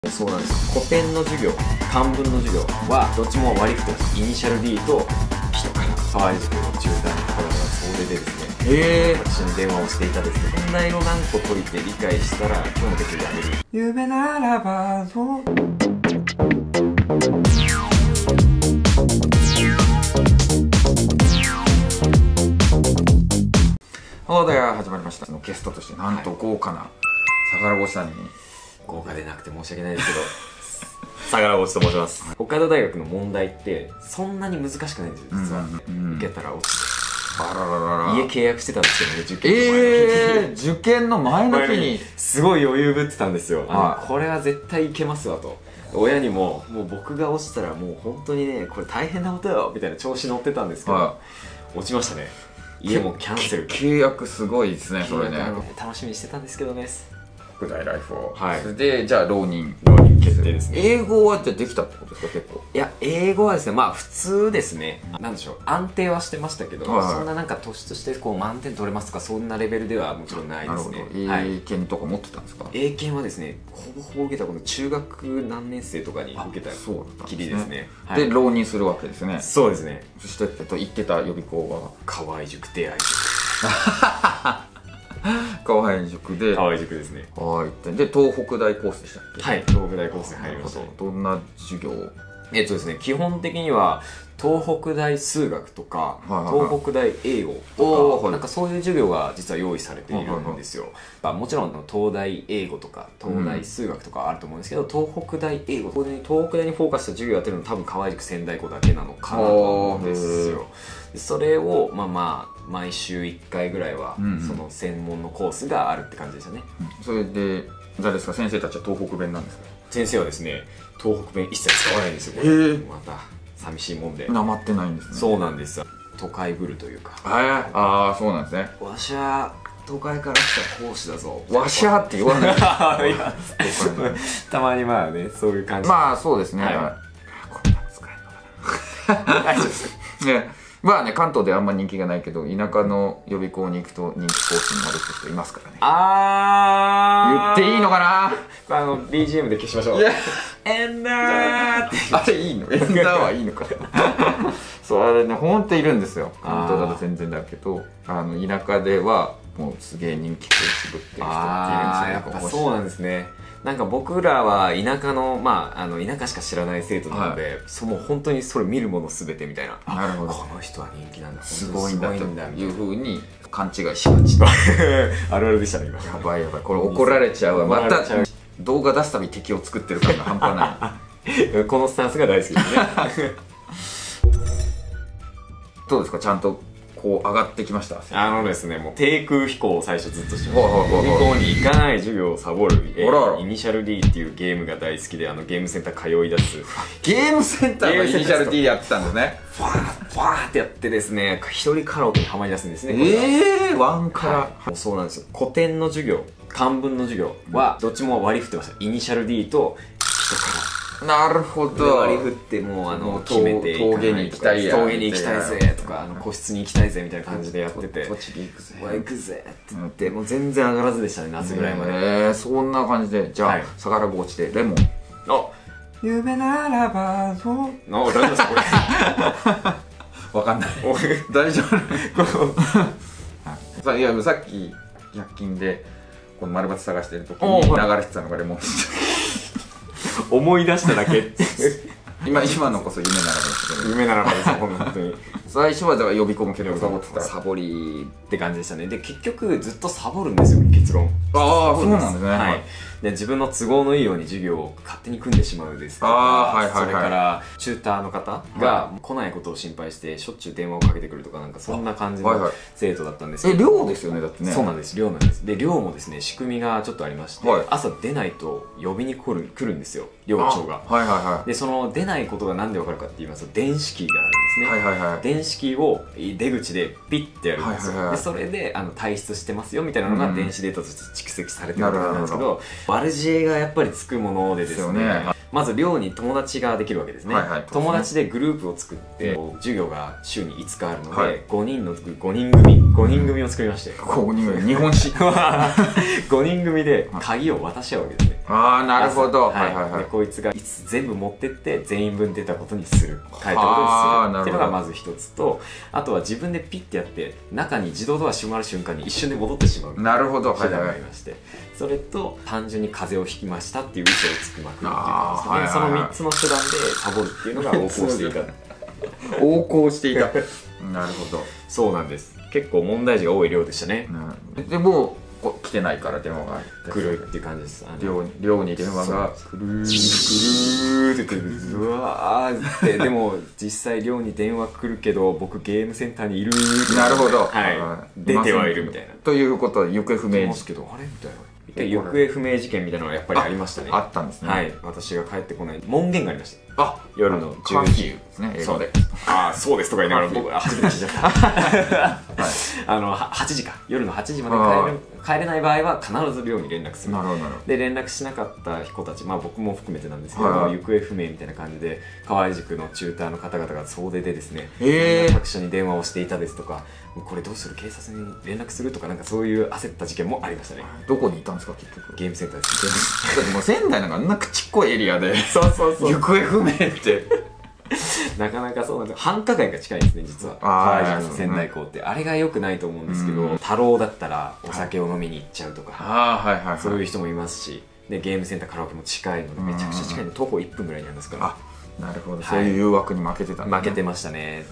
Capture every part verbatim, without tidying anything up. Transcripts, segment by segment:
そうなんです。古典の授業、漢文の授業はどっちも割り振ってます。イニシャル D と人から河合塾のチューターの方が総出でですね、えー、私に電話をしていたですね、問題を何個解いて理解したら今日の時やめる。夢ならばそうほうでは始まりました。そのゲストとしてなんと豪華な相良越さんに、 豪華でなくて申し訳ないですけど相良越と申します。北海道大学の問題ってそんなに難しくないんですよ実は。受けたら落ちて、 あらららら、 家契約してたんですけどね、受験の前の日に、 えー、受験の前の日にすごい余裕ぶってたんですよ。 はい、 これは絶対いけますわと。親にももう僕が落ちたらもう本当にねこれ大変なことよみたいな調子乗ってたんですけど、はい、落ちましたね。家もキャンセル。 契約すごいですねそれね。 楽しみにしてたんですけどね。 北大ライフを、 はい、 それでじゃあ浪人浪人決定ですね。 英語はじゃあできたってことですか結構。 いや英語はですねまあ普通ですね。なんでしょう、安定はしてましたけど、はいはい、そんななんか突出してこう満点取れますとかそんなレベルではもちろんないですね。 英検とか持ってたんですか。 英検はですねほぼほぼ受けたこの中学何年生とかに受けたきりですね。 で浪人するわけですね。 そうですね。 そして行ってた予備校は河合塾出会い塾河合塾で河合塾ですね。 はい。で東北大コースでしたっけ。 はい、東北大コースに入りました。 どんな授業。 えっとですね基本的には東北大数学とか、はいはいはい、東北大英語とか、はい、なんかそういう授業が実は用意されているんですよ。まあ、もちろん東大英語とか東大数学とかあると思うんですけど、うん、東北大英語、ここに東北大にフォーカスした授業をやってるのは多分河合塾仙台校だけなのかなと思うんですよ。それをまあまあ毎週いっかいぐらいはその専門のコースがあるって感じでしたね。 うん、それで誰ですか先生たちは東北弁なんですか。 先生はですね東北弁一切使わないんですよ。これまた寂しいもんでなまってないんですね。 そうなんです。都会ぶるというか、 ああそうなんですね。 わしゃ都会から来た講師だぞわしゃって言わないいやたまにまあねそういう感じ。 まあそうですね、はい、こんな使えるのかな大丈夫ですね。まあね関東であんま人気がないけど田舎の予備校に行くと人気講師になるって人いますからね。ああ言っていいのかな。 あの ビージーエム で消しましょう。エンダーってあれいいのエンダーはいいのかそうあれねほんといるんですよ。関東だと全然だけどあの田舎ではもうすげえ人気講師ぶってる人っているんですよ。 あやっぱそうなんですね。なんか僕らは田舎のまああの田舎しか知らない生徒なので、はい、そもう本当にそれ見るものすべてみたいな。なるほど。この人は人気なんだ。 すごいんだというふうに勘違いしがちあるあるでしたね今。 やばいやばいこれ怒られちゃうわ。また動画出すたび敵を作ってる感が半端ないこのスタンスが大好きですねどうですかちゃんとこう上がってきました。 あのですねもう低空飛行を最初ずっとしてました。予備校に行かない授業をサボる、えー、イニシャル D っていうゲームが大好きであのゲームセンター通い出すゲームセンターのイニシャル D やってたんですね。 ファーファーってやってですね一人カラオケにハマり出すんですね。 ええー、ワンカラ、 はい、そうなんですよ。古典の授業漢文の授業はどっちも割り振ってました。イニシャル D と人から。 なるほど。 割り振ってもうあの決めて峠に行きたいや峠に行きたいぜとかあの個室に行きたいぜみたいな感じでやってて栃木行くぜ行くぜって言ってもう全然上がらずでしたね夏ぐらいまで。 ええそんな感じでじゃあ相良墓地でレモンあ夢ならばそうあ大丈夫ですかこれわかんない大丈夫いやさっきひゃく均でこの丸抜探してる時に流れてたのがレモン思い出しただけ今今のこそ夢ならばですけど夢ならばです本当に最初はだから予備校も結構サボってたサボりって感じでしたね。で結局ずっとサボるんですよ結論。 ああそうなんですね。 はい。で自分の都合のいいように授業を勝手に組んでしまうですとか、それからチューターの方が来ないことを心配してしょっちゅう電話をかけてくるとかなんかそんな感じの生徒だったんですけど。 え寮ですよねだってね。 そうなんです寮なんです。で寮もですね仕組みがちょっとありまして、朝出ないと呼びに来る来るんですよ寮長が。 はいはいはい。 でその出ないことがなんでわかるかって言いますと電子キーがあるんですね。はいはいはい。電子キーを出口でピッてやるんですよ。でそれであの退出してますよみたいなのが電子データとして蓄積されてるわけなんですけど、悪知恵がやっぱりつくものでですね、まず寮に友達ができるわけですね。友達でグループを作って授業が週にいつかあるのでごにんのごにん組ごにん組を作りまして、 ごにん組日本史ごにん組で鍵を渡し合うわけですね。 ああ、なるほど。 はいはいはい。こいつがいつ全部持ってって全員分出たことにする、変えたことにするっていうのがまず一つと、あとは自分でピッてやって中に自動ドア閉まる瞬間に一瞬で戻ってしまう。 なるほど。 手段がありまして、それと単純に風邪をひきましたっていう嘘をつきまくるっていう感じですね。そのみっつの手段でサボるっていうのが横行していた。 横行していた。なるほど。 そうなんです。結構問題児が多い量でしたね。 でも来てないから電話が来るっていう感じです。 寮に寮に電話が来るーって来るーうわーってでも実際寮に電話来るけど僕ゲームセンターにいるー。 なるほど。 はい。出てはいるみたいな。 ということは行方不明ですけどあれみたいな。一回行方不明事件みたいなのがやっぱりありましたね。 あったんですね。 はい。私が帰ってこない門限がありました。 あ、 夜のじゅうじですね。英語で。 ああ、そうですとか言いながら僕は初めて聞いちゃった。あのはちじか、夜のはちじまで帰る帰れない場合は必ず寮に連絡する。 なるほど。 で連絡しなかった子たち、まあ僕も含めてなんですけど、行方不明みたいな感じで河合塾のチューターの方々が総出でですね、各所に電話をしていたですとか、これどうする、警察に連絡するとか、なんかそういう焦った事件もありましたね。 どこにいたんですか結局。 ゲームセンターです。 だってもう仙台なんかあんな口っこいエリアで、 そうそうそう。 行方不明って。 なかなかそうなんです。繁華街が近いんですね、実は。河合塾の仙台校って。あれが良くないと思うんですけど、太郎だったらお酒を飲みに行っちゃうとか、そういう人もいますし、でゲームセンターカラオケも近いので、めちゃくちゃ近いので、徒歩いっぷんぐらいにありますから。 あ、なるほど。そういう誘惑に負けてたんですね。 負けてましたね。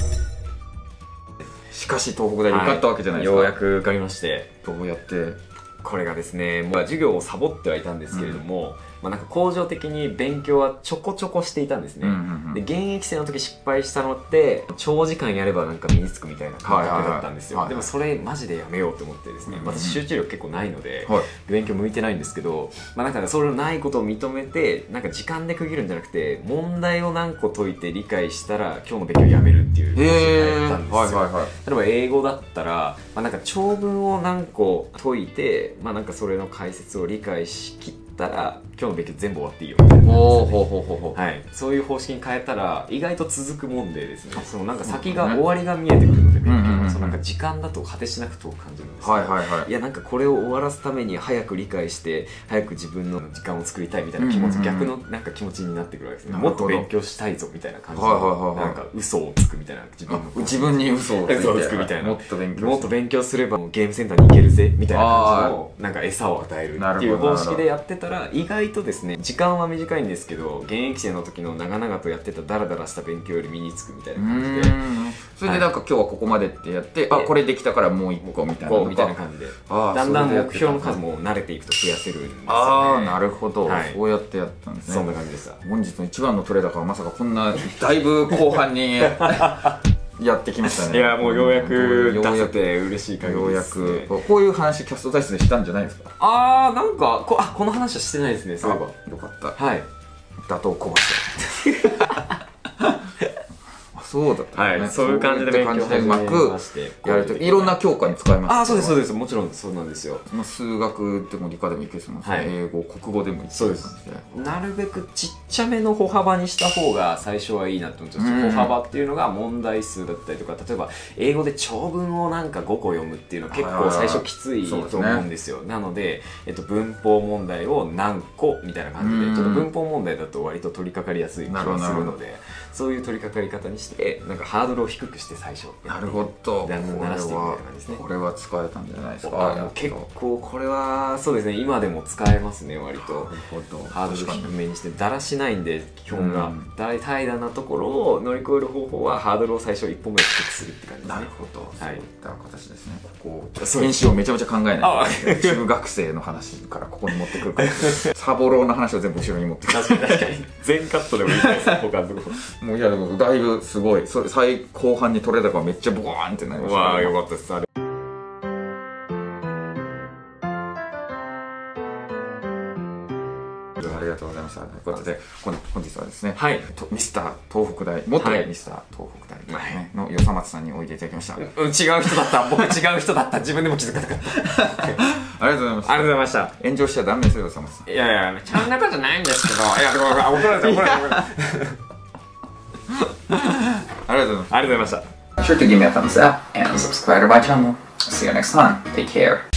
しかし東北大受かったわけじゃないですか。 ようやく受かりまして。 どうやって。 これがですね、もう授業をサボってはいたんですけれども、まあなんか恒常的に勉強はちょこちょこしていたんですね。で現役生の時失敗したのって長時間やればなんか身につくみたいな感覚だったんですよ。でもそれマジでやめようと思ってですね、私集中力結構ないので勉強向いてないんですけど、まあなんかそれのないことを認めて、なんか時間で区切るんじゃなくて問題を何個解いて理解したら今日の勉強やめるっていうのをやったんですよ。例えば英語だったら、まあなんか長文を何個解いて、まあなんかそれの解説を理解しきったら今日の勉強全部終わっていいよみたいな感じですね。はい、そういう方式に変えたら意外と続くもんでですね、そのなんか先が終わりが見えてくるので勉強の、そのなんか時間だと果てしなく遠く感じるんですけど、いやなんかこれを終わらすために早く理解して早く自分の時間を作りたいみたいな気持ち、逆のなんか気持ちになってくるわけですね。もっと勉強したいぞみたいな感じで、なんか嘘をつくみたいな、自分の自分に嘘をつくみたいな、もっと勉強もっと勉強すればゲームセンターに行けるぜみたいな感じのなんか餌を与えるっていう方式でやってたら、意外とですね時間は短いんですけど、現役生の時の長々とやってたダラダラした勉強より身につくみたいな感じで、 それでなんか今日はここまでってやって、あこれできたからもう一個みたいなみたいな感じで、だんだん目標の数も慣れていくと増やせるんですよね。 ああなるほど、そうやってやったんですね。 そんな感じでした。 本日の一番のトレーダーからまさかこんなだいぶ後半にやってきましたね。 いやもうようやく出せて嬉しい限りです。 ようやくこういう話キャスト体質でしたんじゃないですか。 ああなんかこあこの話はしてないですね。そういえばよかった。 はい。 打倒小橋。そうだったね。はい、そういう感じで勉強始めましてやるといろんな教科に使います。 ああそうですそうです、もちろんそうなんですよ。 数学でも理科でもいけそうなんですね。英語国語でもいけそうです。なるべくちっちゃめの歩幅にした方が最初はいいなと思ってます。歩幅っていうのが問題数だったりとか、例えば英語で長文をなんかごこ読むっていうのは結構最初きついと思うんですよ。なので、えっと、文法問題を何個みたいな感じで、ちょっと文法問題だと割と取り掛かりやすい気がするので、そういう取り掛かり方にしてなんかハードルを低くして最初なるほど、 だんだん慣らしていくみたいな感じですね。 これは使えたんじゃないですか。 結構これはそうですね、今でも使えますね。割とハードル低めにしてだらしないんで、基本が大平らなところを乗り越える方法はハードルを最初一歩目で低くするって感じですね。 なるほど、そういった形ですね。ここ編編集をめちゃめちゃ考えないと中学生の話からここに持ってくるからサボローの話を全部後ろに持ってくる。 確かに確かに全カットでもいいです。他のところもういやでもだいぶすごい、それ最後半に取れたからめっちゃボワーンってなりました。 わあよかったです。あれありがとうございました。ということで本日はですね、 はい、 ミスター東北大元ミスター東北大の与謝松さんにおいでいただきました。 うん、違う人だった。僕違う人だった。自分でも気づかなかった。 ありがとうございました。 ありがとうございました。 炎上しちゃダメですよ与謝松さん。 いやいやちゃんなことじゃないんですけど、いや怒られた怒られた怒られた。 ありがとうございました。 ありがとうございました。 Be sure to give me a thumbs up and subscribe to my channel. See you next time. Take care.